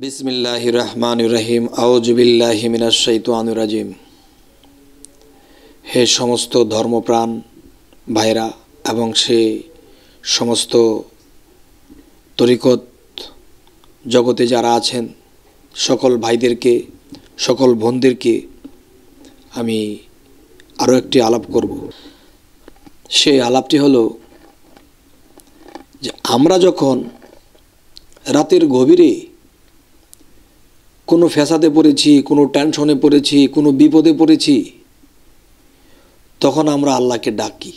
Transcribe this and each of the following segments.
বিসমিল্লাহির রহমানির রহিম আউযু বিল্লাহি মিনাশ শাইতানির রাজিম। হে সমস্ত ধর্মপ্রাণ ভাইরা এবং সে সমস্ত তরিকত জগতে যারা আছেন সকল ভাইদেরকে, সকল বোনদেরকে আমি আরও একটি আলাপ করব। সেই আলাপটি হলো যে আমরা যখন রাতের গভীরে কোনো ফ্যাসাদে পড়েছি, কোনো টেনশনে পড়েছি, কোনো বিপদে পড়েছি, তখন আমরা আল্লাহকে ডাকি।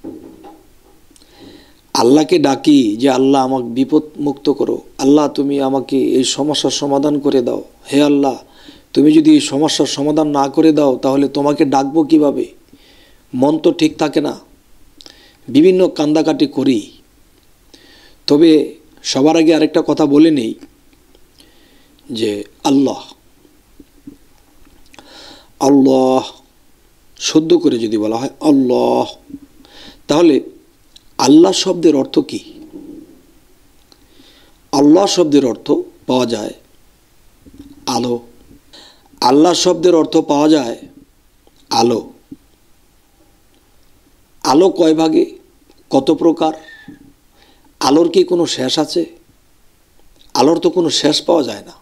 আল্লাহকে ডাকি যে আল্লাহ আমাকে বিপদ মুক্ত করো, আল্লাহ তুমি আমাকে এই সমস্যার সমাধান করে দাও। হে আল্লাহ, তুমি যদি এই সমস্যার সমাধান না করে দাও তাহলে তোমাকে ডাকবো কিভাবে? মন তো ঠিক থাকে না, বিভিন্ন কান্দাকাটি করি। তবে সবার আগে আরেকটা কথা বলে নেই যে আল্লাহ আল্লাহ শুদ্ধ করে যদি বলা হয় আল্লাহ, তাহলে আল্লাহ শব্দের অর্থ কি? আল্লাহ শব্দের অর্থ পাওয়া যায় আলো। আল্লাহ শব্দের অর্থ পাওয়া যায় আলো। আলো কয় ভাগে, কত প্রকার? আলোর কি কোনো শেষ আছে? আলোর তো কোনো শেষ পাওয়া যায় না।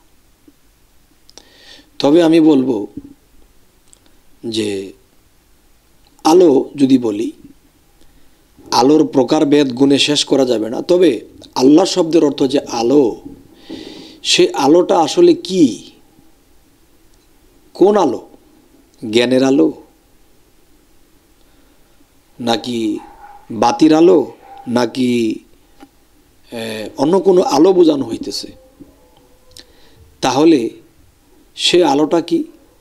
তবে আমি বলবো যে আলো যদি বলি, আলোর প্রকারভেদ গুণে শেষ করা যাবে না। তবে আল্লাহ শব্দের অর্থ যে আলো, সে আলোটা আসলে কি? কোন আলো? জ্ঞানের আলো, নাকি বাতির আলো, নাকি অন্য কোনো আলো বোঝানো হইতেছে? তাহলে সে আলোটা কি?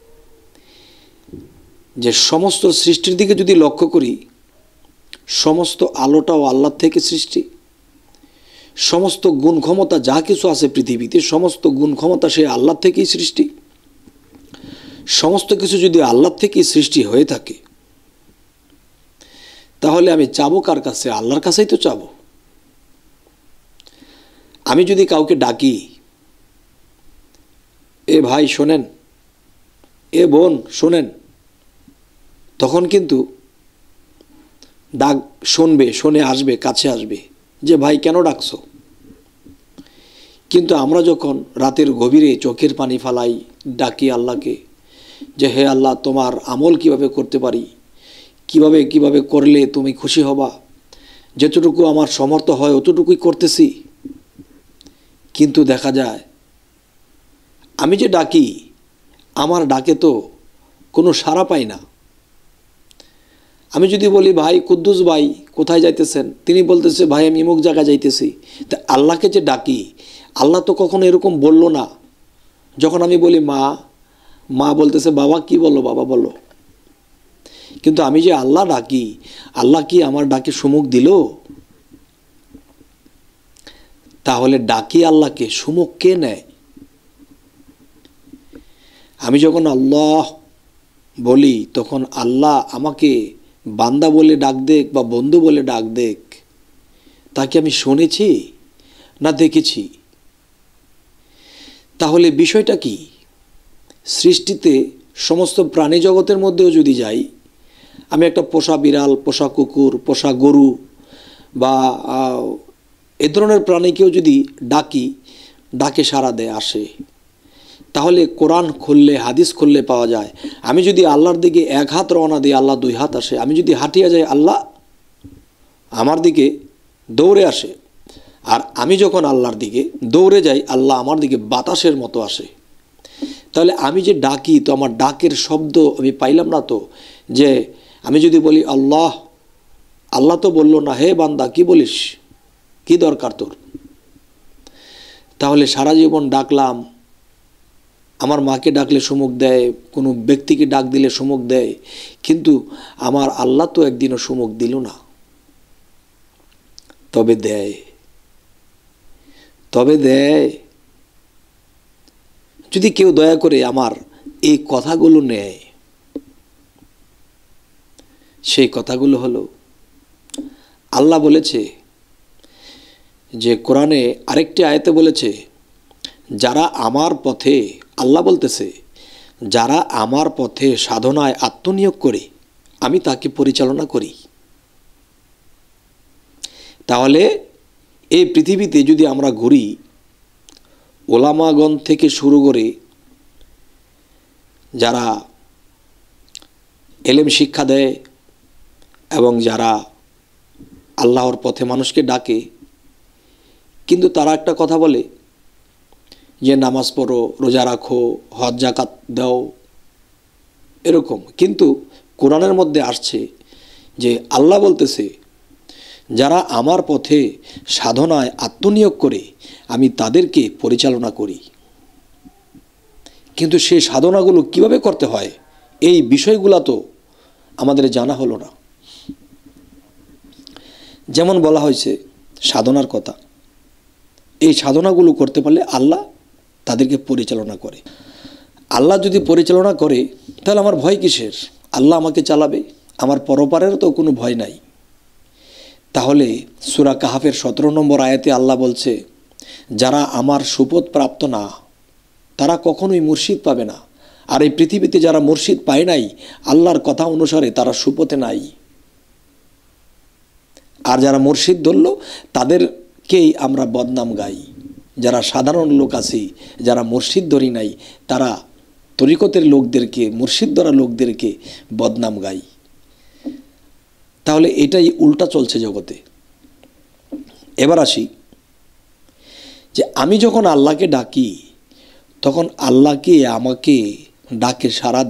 যে সমস্ত সৃষ্টির দিকে যদি লক্ষ্য করি, সমস্ত আলোটাও আল্লাহ থেকে সৃষ্টি। সমস্ত গুণ ক্ষমতা যা কিছু আছে পৃথিবীতে, সমস্ত গুণ ক্ষমতা সে আল্লাহ থেকেই সৃষ্টি। সমস্ত কিছু যদি আল্লাহ থেকেই সৃষ্টি হয়ে থাকে, তাহলে আমি চাবো কার কাছে? আল্লাহর কাছেই তো চাবো। আমি যদি কাউকে ডাকি, এ ভাই শোনেন, এ বোন শোনেন, তখন কিন্তু ডাক শুনবে, শুনে আসবে, কাছে আসবে যে ভাই কেন ডাকছো। কিন্তু আমরা যখন রাতের গভীরে চোখের পানি ফালাই, ডাকি আল্লাহকে যে হে আল্লাহ, তোমার আমল কিভাবে করতে পারি, কিভাবে কিভাবে করলে তুমি খুশি হবা, যতটুকু আমার সমর্থ হয় অতটুকুই করতেছি। কিন্তু দেখা যায় আমি যে ডাকি, আমার ডাকে তো কোনো সাড়া পাই না। আমি যদি বলি ভাই কুদ্দুস ভাই কোথায় যাইতেছেন, তিনি বলতেছে ভাই আমি অমুক জায়গায় যাইতেছি। তা আল্লাহকে যে ডাকি, আল্লাহ তো কখনো এরকম বলল না। যখন আমি বলি মা, মা বলতেছে বাবা কি বলো, বাবা বলো। কিন্তু আমি যে আল্লাহ ডাকি, আল্লাহ কি আমার ডাকে সুমুখ দিল? তাহলে ডাকি আল্লাহকে, সুমুখ কে নেয়? আমি যখন আল্লাহ বলি, তখন আল্লাহ আমাকে বান্দা বলে ডাক দেখ বা বন্ধু বলে ডাক দেখ, তাকে আমি শুনেছি না দেখেছি? তাহলে বিষয়টা কি? সৃষ্টিতে সমস্ত প্রাণী জগতের মধ্যেও যদি যাই, আমি একটা পোষা বিড়াল, পোষা কুকুর, পোষা গরু বা এ ধরনের প্রাণীকেও যদি ডাকি, ডাকে সাড়া দেয়, আসে। তাহলে কোরআন খুললে, হাদিস খুললে পাওয়া যায়, আমি যদি আল্লাহর দিকে এক হাত রওনা দিই, আল্লাহ দুই হাত আসে। আমি যদি হাঁটিয়ে যাই, আল্লাহ আমার দিকে দৌড়ে আসে। আর আমি যখন আল্লাহর দিকে দৌড়ে যাই, আল্লাহ আমার দিকে বাতাসের মতো আসে। তাহলে আমি যে ডাকি, তো আমার ডাকের শব্দ আমি পাইলাম না। তো যে আমি যদি বলি আল্লাহ, আল্লাহ তো বললো না হে বান্দা কি বলিস, কি দরকার তোর? তাহলে সারা জীবন ডাকলাম, আমার মাকে ডাকলে সুমুখ দেয়, কোনো ব্যক্তিকে ডাক দিলে সুমুখ দেয়, কিন্তু আমার আল্লাহ তো একদিনও সুমুখ দিল না। তবে দেয়, তবে দেয় যদি কেউ দয়া করে আমার এই কথাগুলো নেয়। সেই কথাগুলো হলো, আল্লাহ বলেছে যে কোরআনে আরেকটি আয়াতে বলেছে যারা আমার পথে, আল্লাহ বলতেছে, যারা আমার পথে সাধনায় আত্মনিয়োগ করে আমি তাকে পরিচালনা করি। তাহলে এই পৃথিবীতে যদি আমরা ঘুরি, ওলামাগণ থেকে শুরু করে যারা এলেম শিক্ষা দেয় এবং যারা আল্লাহর পথে মানুষকে ডাকে, কিন্তু তারা একটা কথা বলে যে নামাজ পড়ো, রোজা রাখো, হজ জাকাত দাও, এরকম। কিন্তু কোরআনের মধ্যে আসছে যে আল্লাহ বলতেছে, যারা আমার পথে সাধনায় আত্মনিয়োগ করে আমি তাদেরকে পরিচালনা করি। কিন্তু সেই সাধনাগুলো কিভাবে করতে হয় এই বিষয়গুলো তো আমাদের জানা হলো না। যেমন বলা হয়েছে সাধনার কথা, এই সাধনাগুলো করতে পারলে আল্লাহ তাদেরকে পরিচালনা করে। আল্লাহ যদি পরিচালনা করে তাহলে আমার ভয় কিসের? আল্লাহ আমাকে চালাবে, আমার পরপারের তো কোনো ভয় নাই। তাহলে সূরা কাহাফের 17 নম্বর আয়াতে আল্লাহ বলছে, যারা আমার সুপথ প্রাপ্ত না তারা কখনোই মুর্শিদ পাবে না। আর এই পৃথিবীতে যারা মুর্শিদ পায় নাই, আল্লাহর কথা অনুসারে তারা সুপথে নাই। আর যারা মুর্শিদ ধরল তাদেরকেই আমরা বদনাম গাই। যারা সাধারণ লোক আছি, যারা মুর্শিদ ধরি নাই, তারা তরিকতের লোকদেরকে, মুর্শিদ ধরা লোকদেরকে বদনাম গাই। তাহলে এটাই উল্টা চলছে জগতে। এবার আসি যে আমি যখন আল্লাহকে ডাকি তখন আল্লাহকে আমাকে ডাকে সাড়া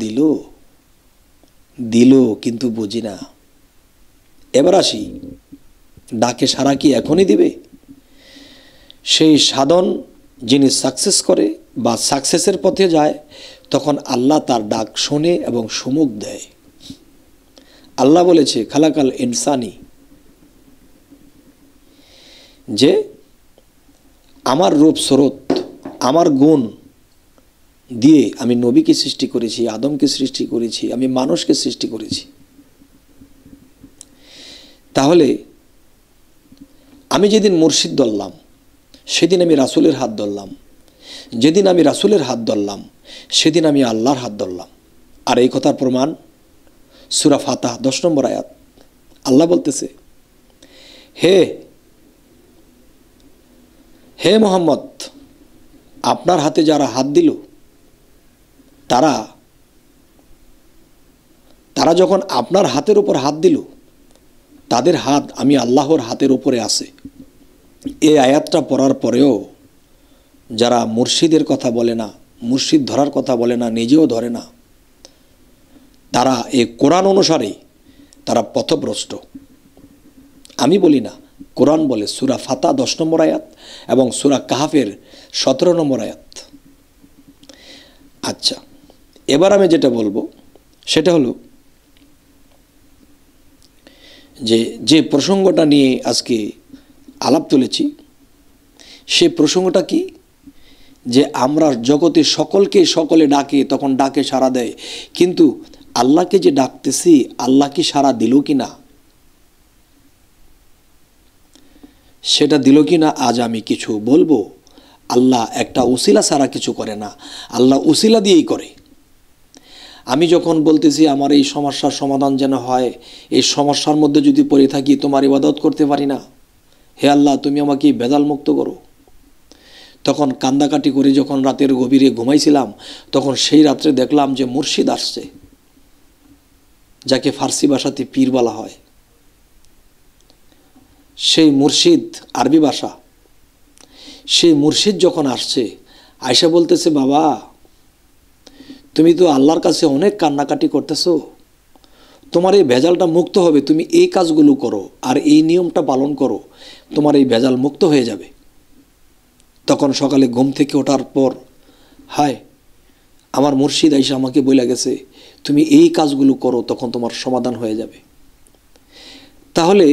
দিল কিন্তু বুঝি না। এবার আসি, ডাকে সাড়া কি এখনই দিবে? সেই সাধন যিনি সাকসেস করে বা সাকসেসের পথে যায়, তখন আল্লাহ তার ডাক শোনে এবং সুমুখ দেয়। আল্লাহ বলেছে খালাকাল ইনসানি, যে আমার রূপ স্রোত, আমার গুণ দিয়ে আমি নবীকে সৃষ্টি করেছি, আদমকে সৃষ্টি করেছি, আমি মানুষকে সৃষ্টি করেছি। তাহলে আমি যেদিন মুর্শিদ ধরলাম সেদিন আমি রাসূলের হাত ধরলাম, যেদিন আমি রাসূলের হাত ধরলাম সেদিন আমি আল্লাহর হাত ধরলাম। আর এই কথার প্রমাণ সূরা ফাতিহা 10 নম্বর আয়াত। আল্লাহ বলতেছে, হে মুহাম্মদ, আপনার হাতে যারা হাত দিল তারা যখন আপনার হাতের উপর হাত দিল, তাদের হাত আমি আল্লাহর হাতের উপরে আছে। এই আয়াতটা পড়ার পরেও যারা মুর্শিদের কথা বলে না, মুর্শিদ ধরার কথা বলে না, নিজেও ধরে না, তারা এই কোরআন অনুসারে তারা পথভ্রষ্ট। আমি বলি না, কোরআন বলে। সূরা ফাতিহা 10 নম্বর আয়াত এবং সূরা কাহাফের 17 নম্বর আয়াত। আচ্ছা, এবার আমি যেটা বলবো সেটা হলো যে প্রসঙ্গটা নিয়ে আজকে আলাপ তুলেছি, সে প্রসঙ্গটা কি? যে আমরা জগতে সকলে ডাকে, তখন ডাকে সাড়া দেয়, কিন্তু আল্লাহকে যে ডাকতেছি আল্লাহ কি সাড়া দিল কি না, সেটা দিল কি না আজ আমি কিছু বলবো। আল্লাহ একটা উসিলা ছাড়া কিছু করে না, আল্লাহ উসিলা দিয়েই করে। আমি যখন বলতেছি আমার এই সমস্যার সমাধান যেন হয়, এই সমস্যার মধ্যে যদি পড়ে থাকি তোমার ইবাদত করতে পারি না, হে আল্লাহ তুমি আমাকে ভেজাল মুক্ত করো, তখন কান্দাকাটি করে যখন রাতের গভীরে ঘুমাইছিলাম, তখন সেই রাত্রে দেখলাম যে মুর্শিদ আসছে, যাকে ফার্সি ভাষাতে পীর বলা হয়। সেই মুর্শিদ আরবি ভাষা, সেই মুর্শিদ যখন আসছে, আয়সা বলতেছে, বাবা তুমি তো আল্লাহর কাছে অনেক কান্নাকাটি করতেছো, তোমার এই ভেজালটা মুক্ত হবে, তুমি এই কাজগুলো করো আর এই নিয়মটা পালন করো, তোমার এই ভেজাল মুক্ত হয়ে যাবে। তখন সকালে ঘুম থেকে ওঠার পর হায় আমার মুর্শিদ আইসা আমাকে বলে গেছে তুমি এই কাজগুলো করো, তখন তোমার সমাধান হয়ে যাবে। তাহলে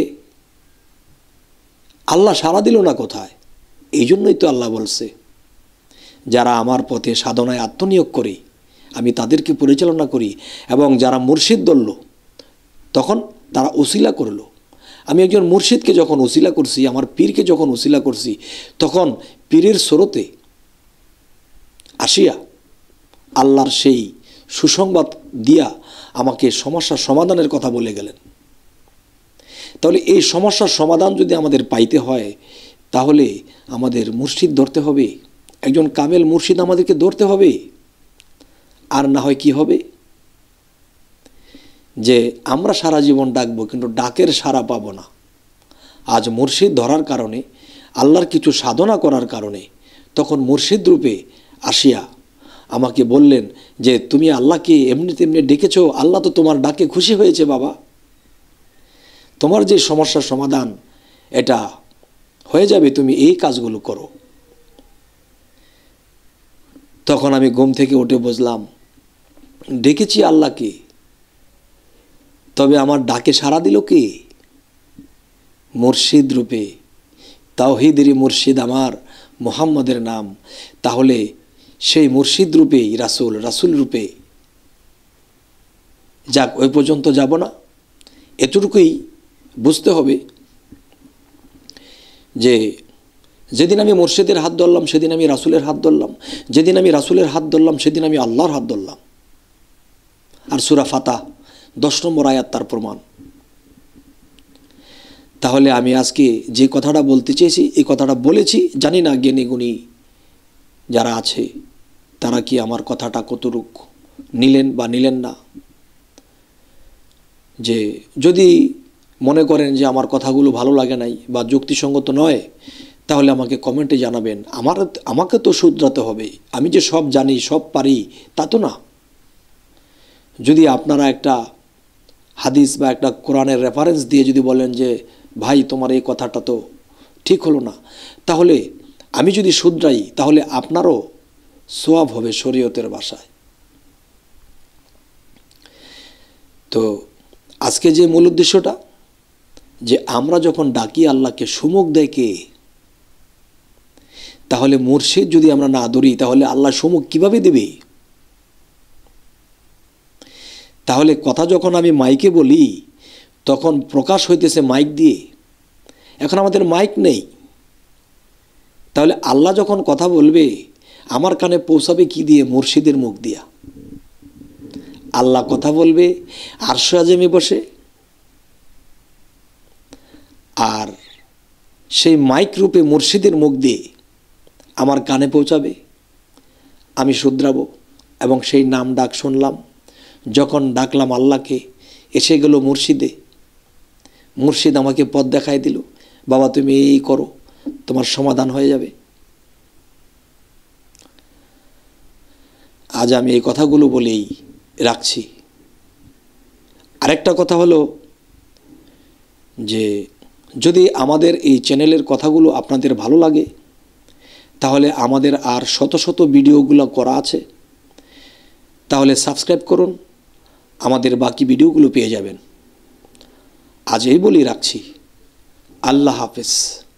আল্লাহ সাড়া দিল না কোথায়? এই জন্যই তো আল্লাহ বলছে, যারা আমার পথে সাধনায় আত্মনিয়োগ করে আমি তাদেরকে পরিচালনা করি, এবং যারা মুর্শিদ ধরল তখন তারা উসিলা করলো। আমি একজন মুর্শিদকে যখন উসিলা করছি, আমার পীরকে যখন উসিলা করছি, তখন পীরের স্রোতে আসিয়া আল্লাহর সেই সুসংবাদ দিয়া আমাকে সমস্যার সমাধানের কথা বলে গেলেন। তাহলে এই সমস্যার সমাধান যদি আমাদের পাইতে হয়, তাহলে আমাদের মুর্শিদ ধরতে হবে, একজন কামেল মুর্শিদ আমাদেরকে ধরতে হবে। আর না হয় কি হবে, যে আমরা সারা জীবন ডাকবো কিন্তু ডাকের সাড়া পাবো না। আজ মুর্শিদ ধরার কারণে, আল্লাহর কিছু সাধনা করার কারণে, তখন মুর্শিদ রূপে আসিয়া আমাকে বললেন যে তুমি আল্লাহকে এমনি তেমনি ডেকেছো, আল্লাহ তো তোমার ডাকে খুশি হয়েছে বাবা, তোমার যে সমস্যার সমাধান এটা হয়ে যাবে, তুমি এই কাজগুলো করো। তখন আমি ঘুম থেকে উঠে বুঝলাম, ডেকেছি আল্লাহকে, তবে আমার ডাকে সাড়া দিল কে? মুর্শিদ রূপে, তাওহীদেরই মুর্শিদ আমার মুহাম্মদের নাম। তাহলে সেই মুর্শিদ রূপেই রাসূল, রাসূল রূপে যাক, ওই পর্যন্ত যাব না। এতটুকুই বুঝতে হবে যে যেদিন আমি মুর্শিদের হাত ধরলাম সেদিন আমি রাসূলের হাত ধরলাম, যেদিন আমি রাসূলের হাত ধরলাম সেদিন আমি আল্লাহর হাত ধরলাম। আর সূরা ফাতাহ 10 নম্বর আয়াত তার প্রমাণ। তাহলে আমি আজকে যে কথাটা বলতে চেয়েছি, এই কথাটা বলেছি। জানি না জ্ঞানী গুণী যারা আছে তারা কি আমার কথাটা কতটুকু নিলেন বা নিলেন না। যে যদি মনে করেন যে আমার কথাগুলো ভালো লাগে নাই বা যুক্তিসঙ্গত নয়, তাহলে আমাকে কমেন্টে জানাবেন। আমাকে তো শুধরাতে হবে, আমি যে সব জানি সব পারি তা তো না। যদি আপনারা একটা হাদিস বা একটা কোরআনের রেফারেন্স দিয়ে যদি বলেন যে ভাই তোমার এই কথাটা তো ঠিক হলো না, তাহলে আমি যদি শুধরাই তাহলে আপনারও সওয়াব হবে শরীয়তের ভাষায়। তো আজকে যে মূল উদ্দেশ্যটা, যে আমরা যখন ডাকি আল্লাহকে সুমুখ দেয় কে? তাহলে মুর্শিদ যদি আমরা না ধরি তাহলে আল্লাহ সুমুখ কিভাবে দেবে? তাহলে কথা যখন আমি মাইকে বলি তখন প্রকাশ হইতেছে মাইক দিয়ে। এখন আমাদের মাইক নেই, তাহলে আল্লাহ যখন কথা বলবে আমার কানে পৌঁছাবে কি দিয়ে? মুর্শিদের মুখ দিয়া। আল্লাহ কথা বলবে আরশে আযমে বসে, আর সেই মাইক রূপে মুর্শিদের মুখ দিয়ে আমার কানে পৌঁছাবে, আমি শুধরাবো এবং সেই নাম ডাক শুনলাম। যখন ডাকলাম আল্লাহকে, এসে গেল মুর্শিদে, মুর্শিদ আমাকে পথ দেখায় দিল, বাবা তুমি এই করো, তোমার সমাধান হয়ে যাবে। আজ আমি এই কথাগুলো বলেই রাখছি। আরেকটা কথা হলো যে যদি আমাদের এই চ্যানেলের কথাগুলো আপনাদের ভালো লাগে, তাহলে আমাদের আর শত শত ভিডিওগুলো করা আছে, তাহলে সাবস্ক্রাইব করুন, আমাদের বাকি ভিডিওগুলো পেয়ে যাবেন। আজ এই বলি রাখছি। আল্লাহ হাফেজ।